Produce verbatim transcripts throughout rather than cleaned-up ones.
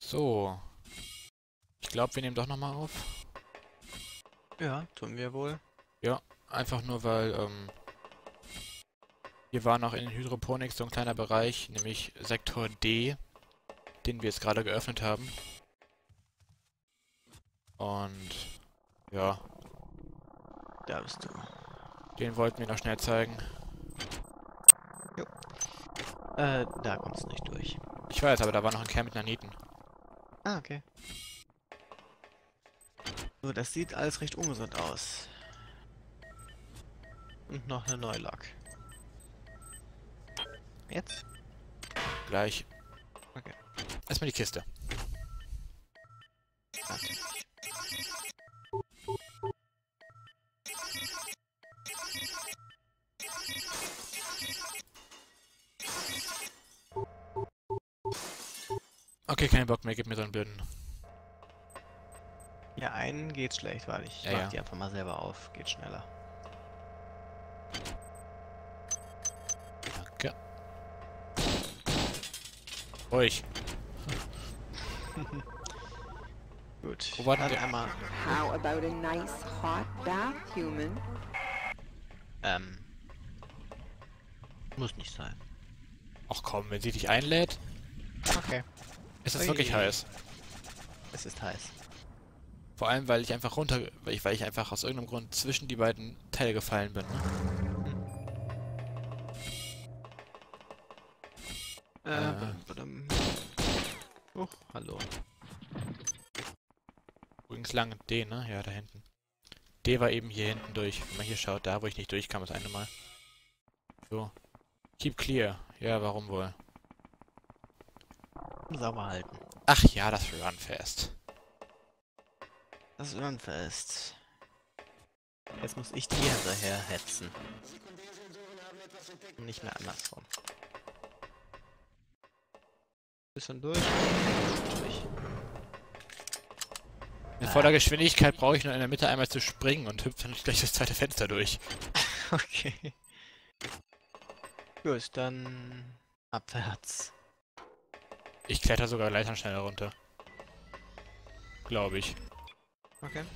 So. Ich glaube, wir nehmen doch nochmal auf. Ja, tun wir wohl. Ja, einfach nur, weil, ähm... hier war noch in Hydroponics so ein kleiner Bereich, nämlich Sektor D, den wir jetzt gerade geöffnet haben. Und... ja, Da bist du. den wollten wir noch schnell zeigen. Jo. Äh, da kommst du nicht durch. Ich weiß, aber da war noch ein Kerl mit Naniten. Ah, okay. So, das sieht alles recht ungesund aus. Und noch eine Neulok. Jetzt? Gleich. Okay. Erstmal die Kiste. Okay. Okay, kein Bock mehr, gib mir so einen blöden. Ja, einen geht schlecht, weil ich Ja, mach ja. die einfach mal selber auf. Geht schneller. Danke. Ruhig. Gut. Wo war denn Dann der? einmal. How about a nice hot bath, human? Ähm. Muss nicht sein. Ach komm, wenn sie dich einlädt, Okay. ist es Ui. wirklich heiß. Es ist heiß. Vor allem, weil ich einfach runter... Weil ich, weil ich einfach aus irgendeinem Grund zwischen die beiden Teile gefallen bin. Ne? Äh, Äh. badum, badum. Oh, hallo. Übrigens lang D, ne? Ja, da hinten. D war eben hier hinten durch. Wenn man hier schaut, da wo ich nicht durchkam, das eine Mal. So. Keep clear. Ja, warum wohl? Sauber halten. Ach ja, das Run Fast. Das Irrenfest. Jetzt muss ich dir hinterher hetzen. Und nicht mehr andersrum. Bisschen durch. Durch. In Ah. voller Geschwindigkeit brauche ich nur in der Mitte einmal zu springen und hüpfe dann gleich das zweite Fenster durch. Okay. Gut, dann abwärts. Ich kletter sogar Leitern schneller runter. Glaube ich. Okay.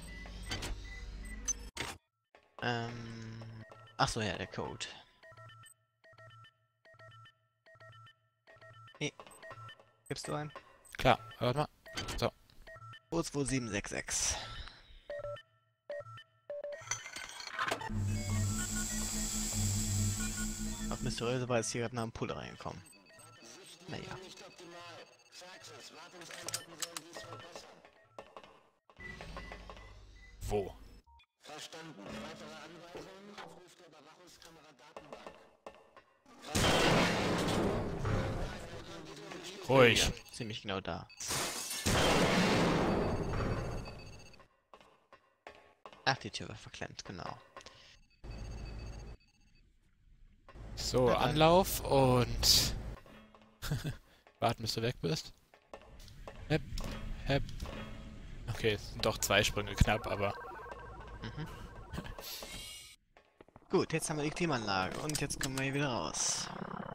Ähm. Achso, ja, der Code. Nee. Gibst du einen? Klar, warte mal. zwei zwei sieben sechs sechs. Auf mysteriöse Weise ist hier gerade eine Ampulle reingekommen. Naja. Wo? Ruhig. Ja, ziemlich genau da. Ach, die Tür war verklemmt, genau. So, Na dann. Anlauf und... warten, bis du weg bist. Hep, hep. Okay, es sind doch zwei Sprünge knapp, aber... Mhm. Gut, jetzt haben wir die Klimaanlage und jetzt kommen wir hier wieder raus.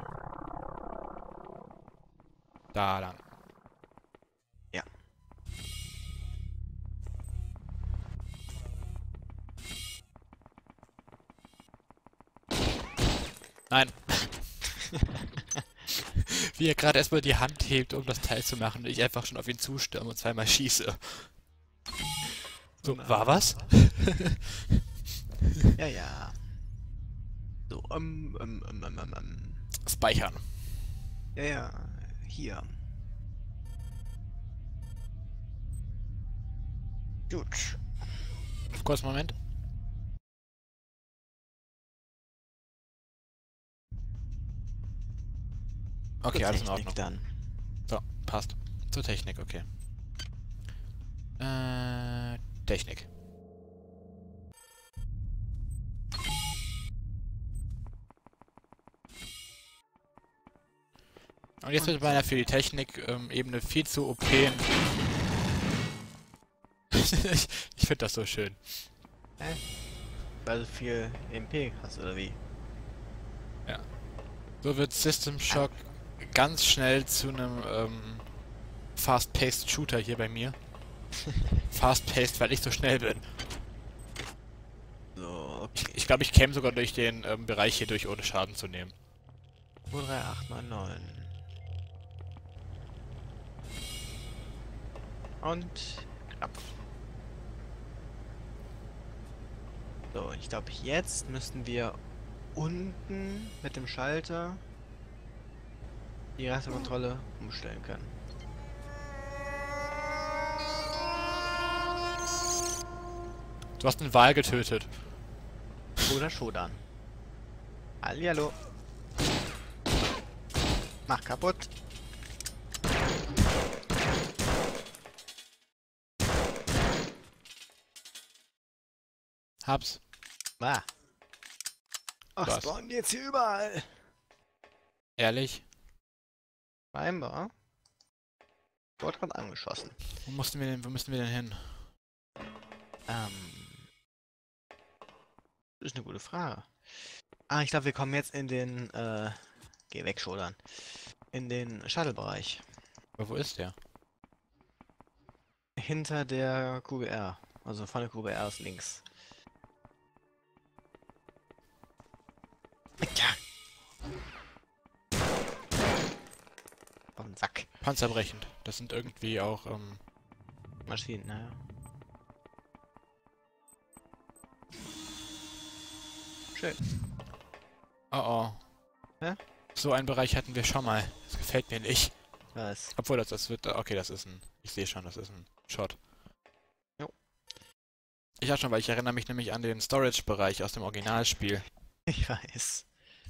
Da lang. Ja. Nein. Wie er gerade erstmal die Hand hebt, um das Teil zu machen und ich einfach schon auf ihn zustürme und zweimal schieße. So, war was? Ja, ja. So, ähm, ähm, ähm, ähm, ähm, ähm. Speichern. Ja, ja, hier. Gut. Kurz Moment. Okay, Zur alles in Technik Ordnung. dann. So, passt. Zur Technik, okay. Äh, Technik. Und jetzt wird meiner für die Technik-Ebene viel zu O P. ich ich finde das so schön. Hä? Weil du viel E M P hast, oder wie? So wird System Shock ganz schnell zu einem ähm, Fast-Paced Shooter hier bei mir. Fast-Paced, weil ich so schnell bin. So, okay. Ich, ich glaube, ich käme sogar durch den ähm, Bereich hier durch, ohne Schaden zu nehmen. zwei drei acht neun neun. Und knapp. So, ich glaube, jetzt müssten wir unten mit dem Schalter die Reisekontrolle umstellen können. Du hast einen Wal getötet. Oder Shodan. Hallihallo. Mach kaputt. Hab's. Ah. Ach, Was? spawnen die jetzt hier überall. Ehrlich? Scheinbar. Wurde gerade angeschossen. Wo mussten wir denn, wo müssen wir denn hin? Ähm. Das ist eine gute Frage. Ah, ich glaube, wir kommen jetzt in den, äh, geh weg, Shodan. In den Shuttle-Bereich. Aber wo ist der? Hinter der Q B R. Also von der Q B R ist links. Ja. Auf den Sack. Panzerbrechend. Das sind irgendwie auch, ähm... Maschinen, naja. Schön. Oh oh. Hä? So einen Bereich hatten wir schon mal. Das gefällt mir nicht. Was? Obwohl, das, das wird... Okay, das ist ein... Ich sehe schon, das ist ein Shot. Jo. Ich auch schon, weil ich erinnere mich nämlich an den Storage-Bereich aus dem Originalspiel. Ich weiß.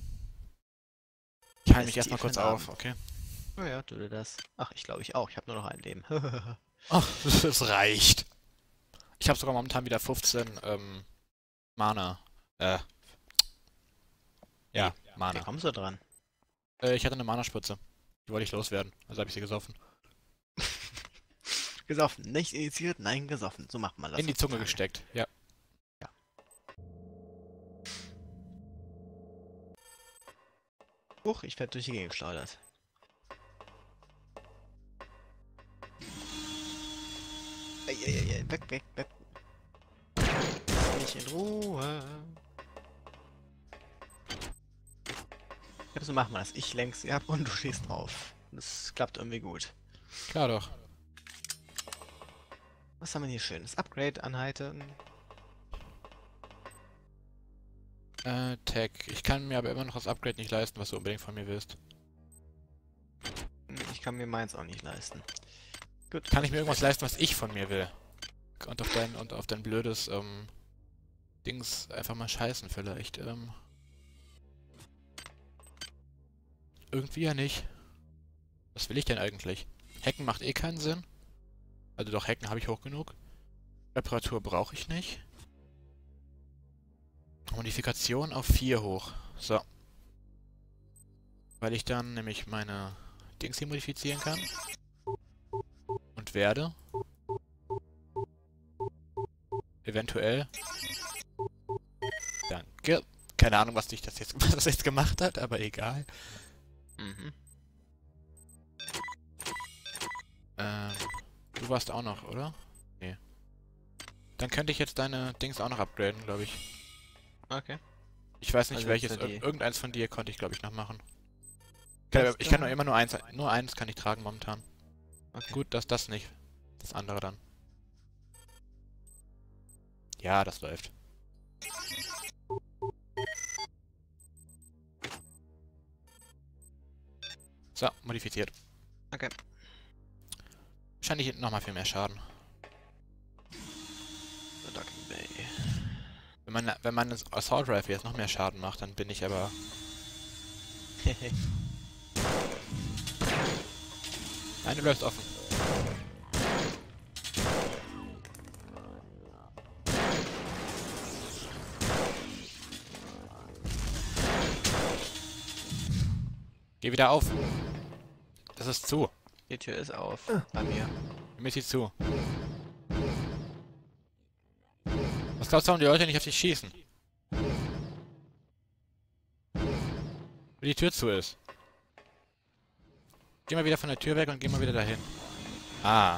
Ich halte Das mich erstmal tief kurz im auf, Abend. okay? Oh ja, tu dir das. Ach, ich glaube ich auch. Ich habe nur noch ein Leben. Ach, das reicht. Ich habe sogar momentan wieder fünfzehn, ähm... Mana. Äh... Ja, Wie Mana. kommst du dran? Äh, ich hatte eine Mana-Spritze. Die wollte ich loswerden. Also habe ich sie gesoffen. Gesoffen. Nicht initiiert, nein, gesoffen. So macht man das. In die Zunge heutzutage. gesteckt, ja. Huch, ich werde durch die Gegend geschleudert. Eieiei, weg, weg, weg. Lass mich in Ruhe. Ja, so machen wir das. Ich lenk sie ab und du schießt drauf. Das klappt irgendwie gut. Klar doch. Was haben wir hier schönes? Upgrade anhalten. Äh, Tech. Ich kann mir aber immer noch das Upgrade nicht leisten, was du unbedingt von mir willst. Hm, Ich kann mir meins auch nicht leisten. Gut. Kann ich mir irgendwas leisten, was ich von mir will? Und auf dein, und auf dein blödes, ähm, Dings einfach mal scheißen vielleicht, ähm. Irgendwie ja nicht. Was will ich denn eigentlich? Hacken macht eh keinen Sinn. Also doch, Hacken habe ich hoch genug. Reparatur brauche ich nicht. Modifikation auf vier hoch. So. Weil ich dann nämlich meine Dings hier modifizieren kann. Und werde. Eventuell. Danke. Keine Ahnung, was dich das jetzt, was das jetzt gemacht hat, aber egal. Mhm. Ähm, du warst auch noch, oder? Nee. Dann könnte ich jetzt deine Dings auch noch upgraden, glaube ich. Okay. Ich weiß nicht Also welches. jetzt Ir die- irgendeins von dir konnte ich, glaube ich, noch machen. Ich kann, Das ich kann da? nur immer nur eins. Nur eins kann ich tragen momentan. Okay. Gut, dass das nicht. Das andere dann. Ja, das läuft. So, modifiziert. Okay. Wahrscheinlich nochmal viel mehr Schaden. The Docking Bay. Wenn man, wenn man das Assault Rifle jetzt noch mehr Schaden macht, dann bin ich aber... Nein, du bleibst offen. Geh wieder auf. Das ist zu. Die Tür ist auf. Bei mir. Mir ist sie zu. Was glaubst du, warum die Leute nicht auf dich schießen? Weil die Tür zu ist. Geh mal wieder von der Tür weg und geh mal wieder dahin. Ah.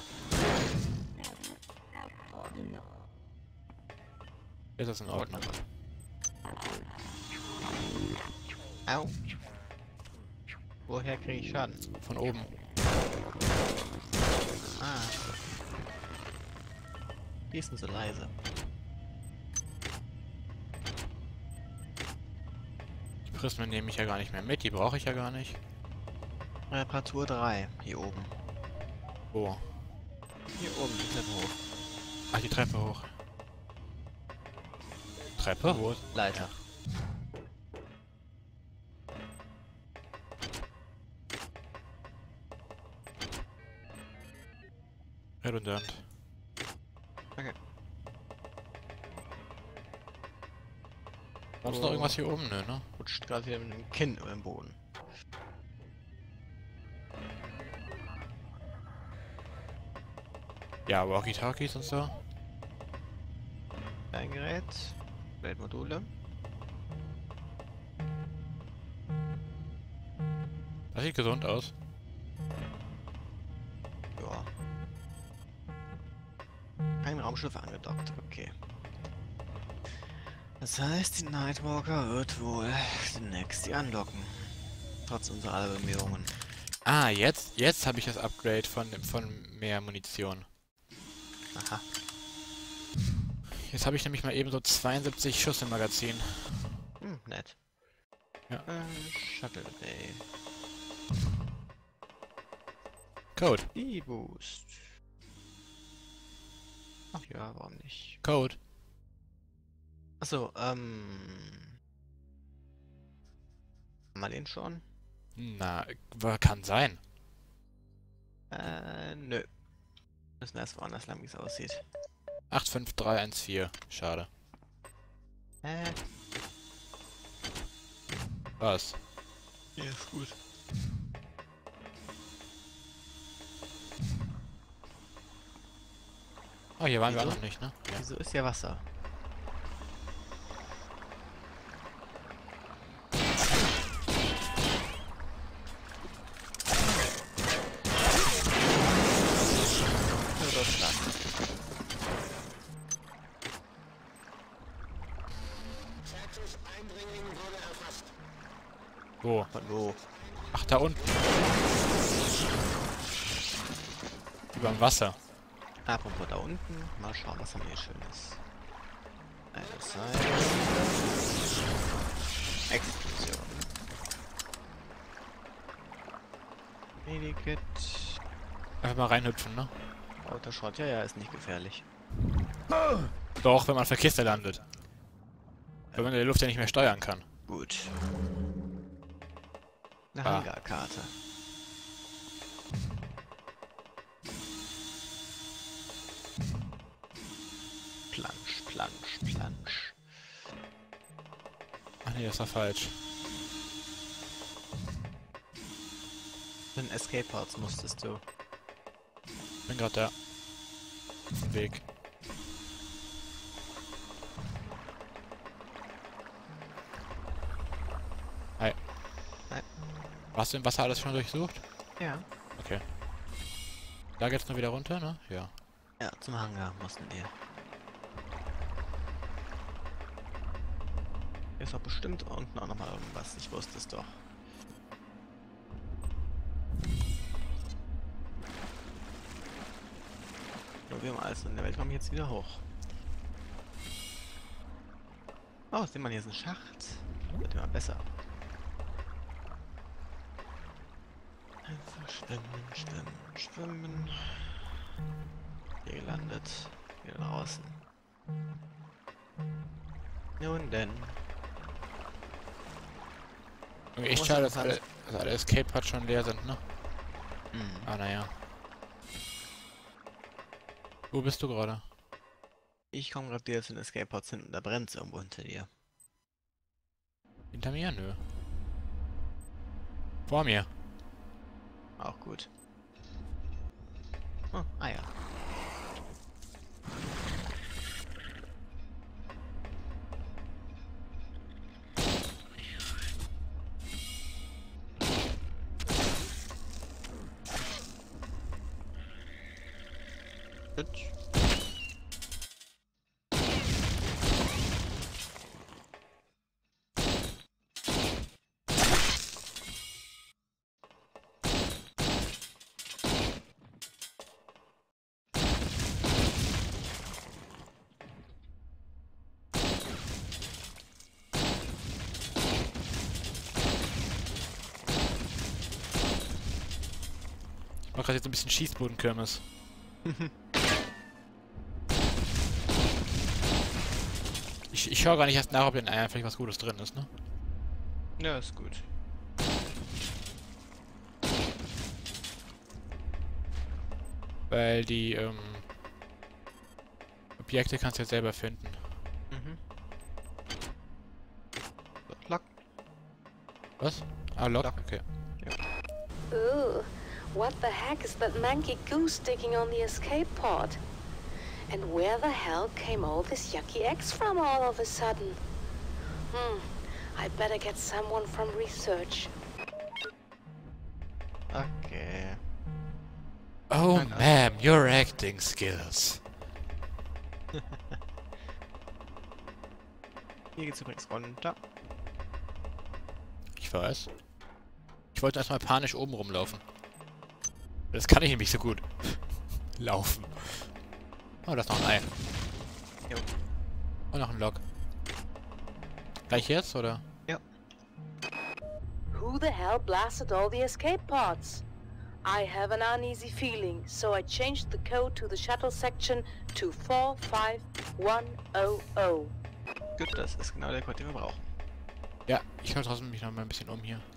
Ist das in Ordnung? Au. Woher kriege ich Schaden? Von oben. Ah. Die ist denn so leise? Die Prismen nehme ich ja gar nicht mehr mit, die brauche ich ja gar nicht. Reparatur drei. Hier oben. Oh. Hier oben, die Treppe hoch. Ach, die Treppe hoch. Treppe? Wo ist? Leiter. Redundant. Okay. Sonst Oh. noch irgendwas hier oben? Nö, ne? Rutscht gerade wieder mit dem Kinn über den Boden. Ja, Walkie-Talkies und so. Ein Gerät. Weltmodule. Das sieht gesund aus. Ja. Kein Raumschiff angedockt, okay. Das heißt, die Nightwalker wird wohl demnächst die anlocken. Trotz unserer aller Bemühungen. Ah, jetzt, jetzt habe ich das Upgrade von, von mehr Munition. Aha. Jetzt habe ich nämlich mal eben so zweiundsiebzig Schuss im Magazin. Hm, nett. Ja. Äh, Shuttle Bay. Code. E-Boost. Ach ja, warum nicht? Code. Achso, ähm... Haben wir den schon? Na, wa- kann sein. Äh, nö. Müssen erst woanders lang, wie es aussieht. acht fünf drei eins vier. Schade. Äh, Was? ja, ist gut. Oh, hier waren wir auch Wieso? noch nicht, ne? Ja. Wieso ist hier Wasser? Ja, das lang. Wo? Von wo? Ach, da unten. Überm Wasser. Apropos da unten. Mal schauen, was haben wir hier Schönes. Eine Seite. Explosion. Medikit. Einfach mal reinhüpfen, ne? Autoschrott, ja, ja, ist nicht gefährlich. Doch, wenn man auf der Kiste landet. Wenn man in der Luft ja nicht mehr steuern kann. Gut. Eine Ah. Hangarkarte. Plansch, Plansch, Plansch. Ach nee, das war falsch. Den Escape Pods musstest du. Bin gerade da. Auf dem Weg. Hi. Hi. Hast du im Wasser alles schon durchsucht? Ja. Okay. Da geht's nur wieder runter, ne? Ja. Ja, zum Hangar mussten wir. Ist doch bestimmt unten auch nochmal irgendwas. Ich wusste es doch. Probieren wir also in der Weltraum jetzt wieder hoch. Oh, sieht man, hier ist ein Schacht. Wird immer besser. Einfach schwimmen, schwimmen, schwimmen. Hier gelandet. Wieder draußen. Nun denn. Irgendwie echt Muss schade, ich dass alle, dass alle Escape Pods schon leer sind, ne? Hm. Ah, naja. Wo bist du gerade? Ich komme gerade wieder zu den Escape Pods hin und da brennt es irgendwo hinter dir. Hinter mir? Nö. Vor mir. Auch gut. Oh, ah ja. Gut. Ich mach grad jetzt ein bisschen Schießbodenkirmes. ich, ich schaue gar nicht erst nach, ob in den Eiern vielleicht was Gutes drin ist, ne? Ja, ist gut. Weil die, ähm... Objekte kannst du ja selber finden. Mhm. So, Lock. Was? Ah, Lock? Lock. Okay. Ooh, what the heck is that manky goose digging on the escape pod? And where the hell came all this yucky eggs from all of a sudden? Hmm, I better get someone from research. Okay. Oh, Nein, ma'am, your acting skills. Hier geht's übrigens runter. Ich weiß. Ich wollte erstmal panisch oben rumlaufen. Das kann ich nämlich so gut. Laufen. Oh, da ist noch ein Ei. Jo. Und noch ein Log. Gleich jetzt, oder? Ja. Who the hell blasted all the escape pods? I have an uneasy feeling, so I changed the code to the shuttle section to four five one zero zero. Gut, das ist genau der Code, den wir brauchen. Ja, ich höre trotzdem mich noch mal ein bisschen um hier.